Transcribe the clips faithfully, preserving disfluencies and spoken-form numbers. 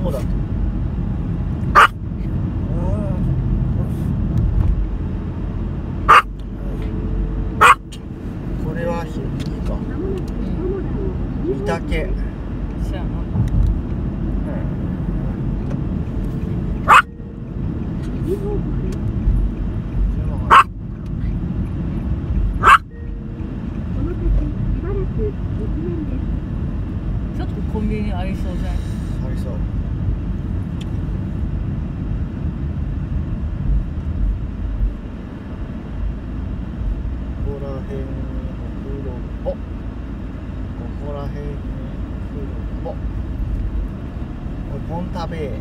もだと。これはひいいか。御嶽。 そうやな。ちょっとコンビニありそうじゃない？ ありそう。ここら辺にお風呂も、ここら辺にお風呂も、おいポン食べ。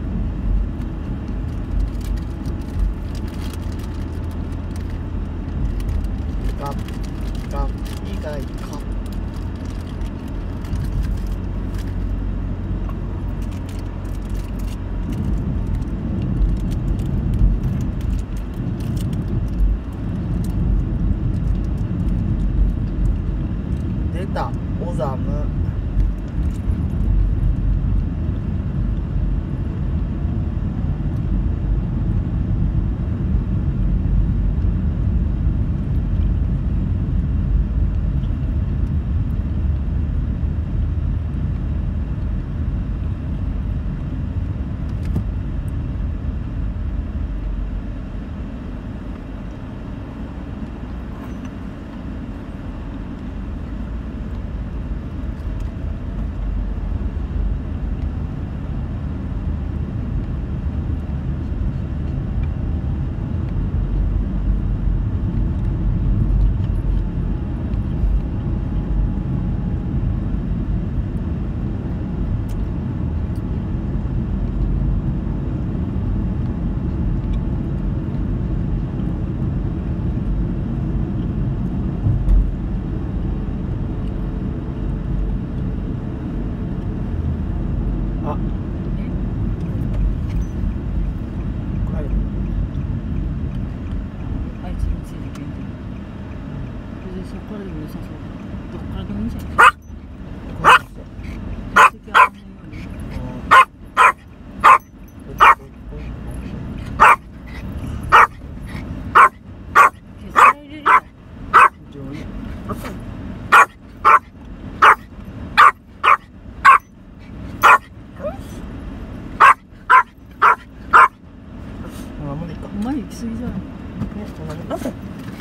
イカイカイカイカ。出たオザム。あ、 あいつのついてくるんだよ。別にそこからでも良さそうだ。どっからでもいいんじゃない？席はあんまりように。ケツ入れるよ。 あんまりいいか。 お前行き過ぎじゃない？ ね、そんなもんだ。